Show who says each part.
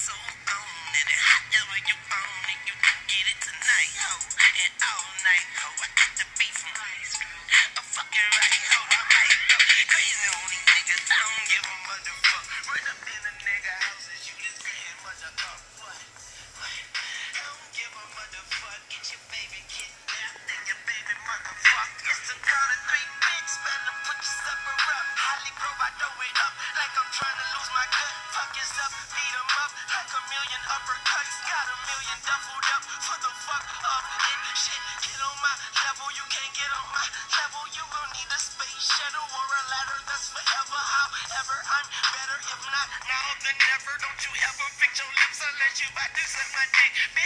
Speaker 1: so on, and however you own it, you can get it tonight, ho, and all night, ho. I get the beat from a fucking right, ho. I might go crazy on these niggas. I don't give a motherfucker. Run up in a nigga house and shoot his grandmother up. What? I don't give a motherfucker. Get your baby kidnapped and your baby motherfucker. It's the count of three, bitch. Better put your supper up. Holly Grove, I throw it up like I'm trying to lose my gut. Fuck his up, beat him up like a million uppercuts. Got a million duffled up for the fuck up and shit. Get on my level, you can't get on my level. You gon' need a space shuttle or a ladder. That's forever. However, I'm better if not now than never. Don't you ever fix your lips unless you about to suck my dick.